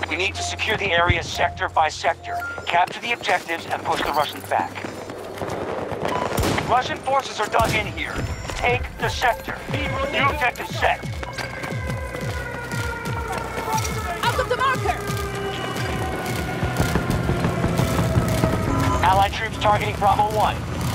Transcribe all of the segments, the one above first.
We need to secure the area sector by sector, capture the objectives, and push the Russians back. Russian forces are dug in here. Take the sector. New objective set. Out of the marker! Allied troops targeting Bravo 1.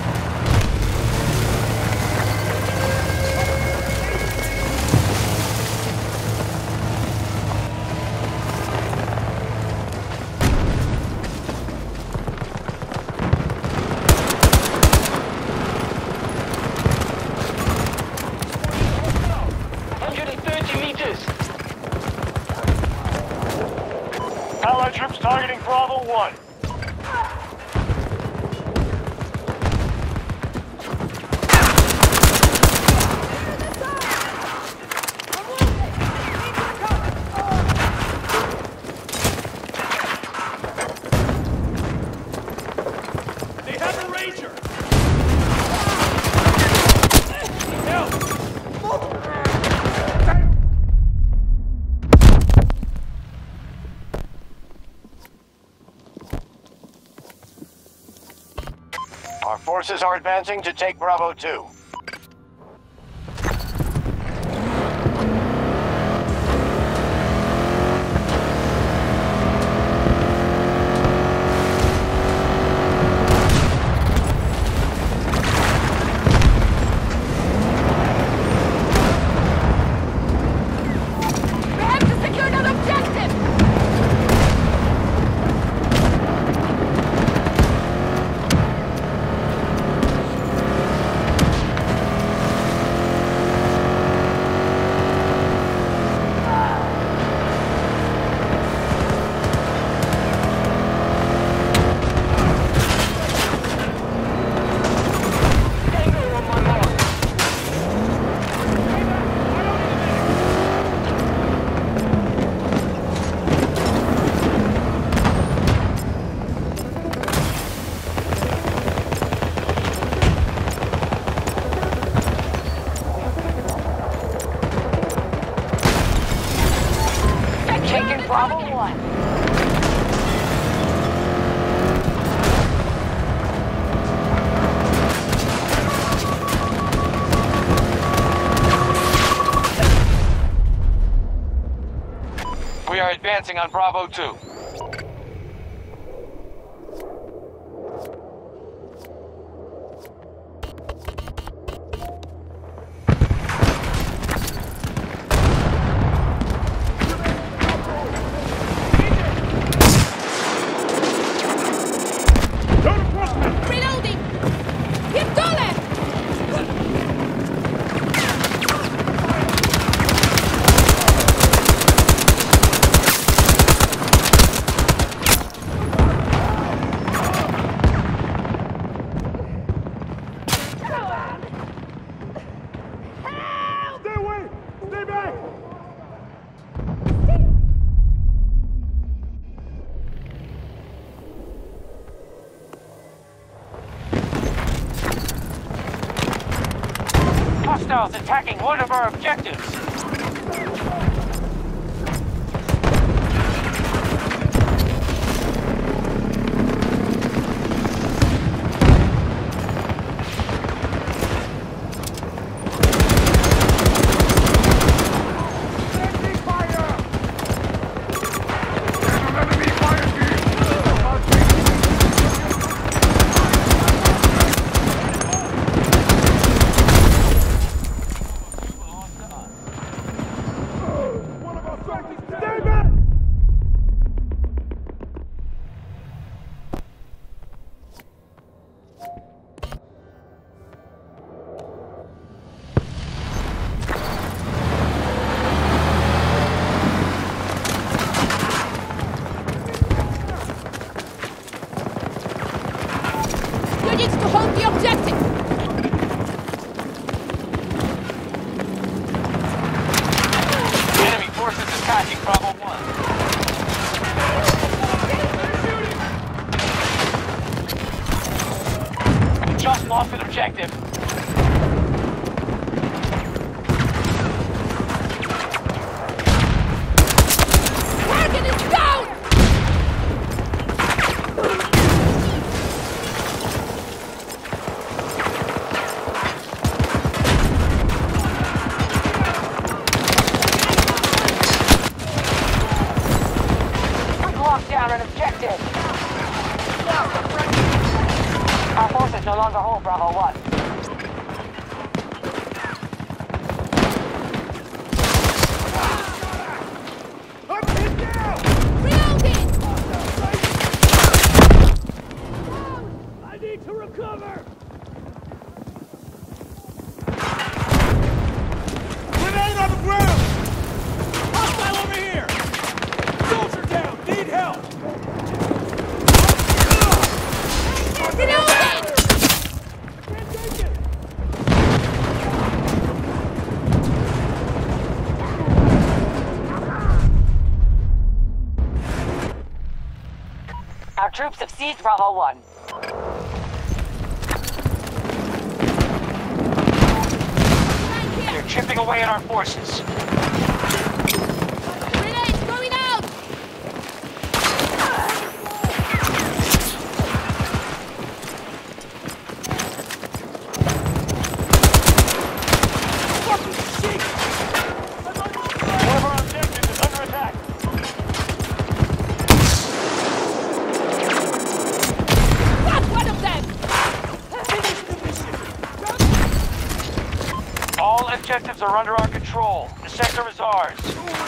Allied troops targeting Bravo 1. They have a Ranger! Our forces are advancing to take Bravo 2. We have to secure that objective! Taking Bravo 1. We are advancing on Bravo 2. Reloading! Pistolet! Stay away! Stay back! Hostiles attacking one of our objectives. Stay back! Units to hold the objective! Enemy forces attacking Bravo 1. We just lost an objective. Target is down! dead. Our forces no longer hold Bravo 1. I'm hit down! Reloading! I need to recover! Grenade on the ground! Hostile over here! Soldier down! Need help! Reloading! Can't take it! Our troops have seized Bravo 1. They're chipping away at our forces. Grenades going out! One of our objectives is under attack. Got one of them! All objectives are under our control. The sector is ours.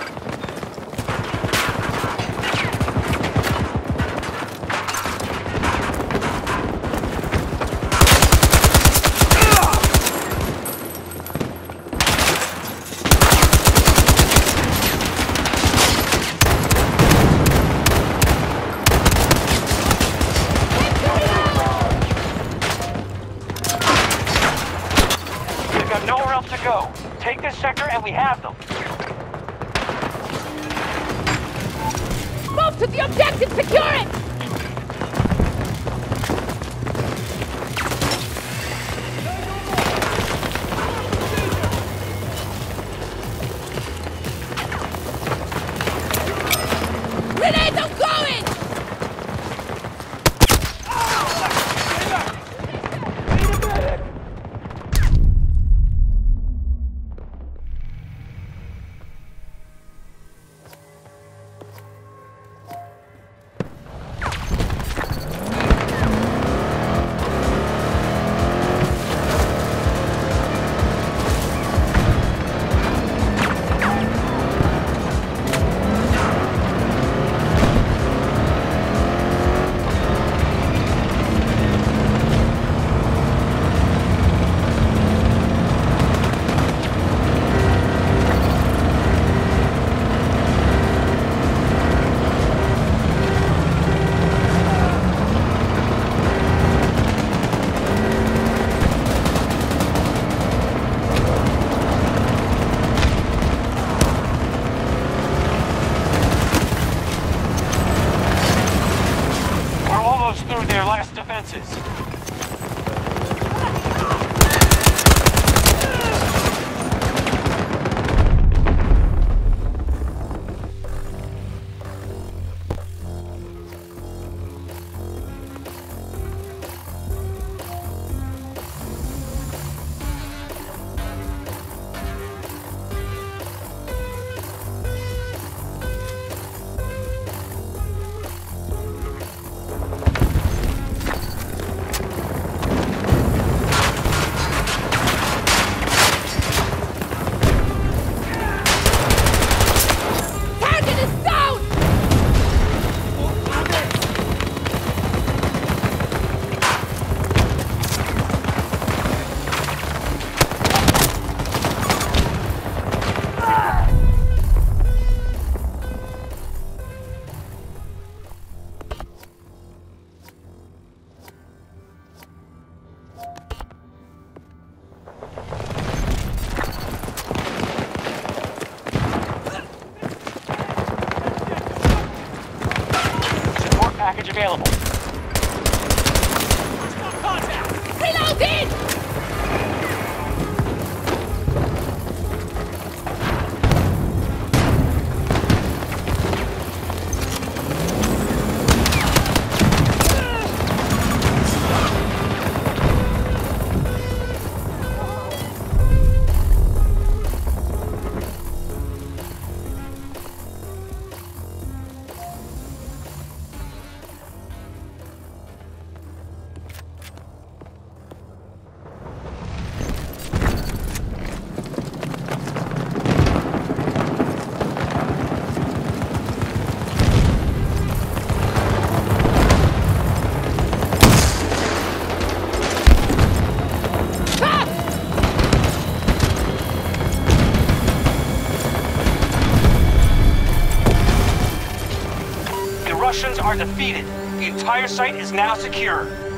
We've got nowhere else to go. Take this sector and we have them. Move to the objective! Secure it! Grenades are going! We're almost through their last defenses. Target is down! Support package available. Reloading! Russians are defeated. The entire site is now secure.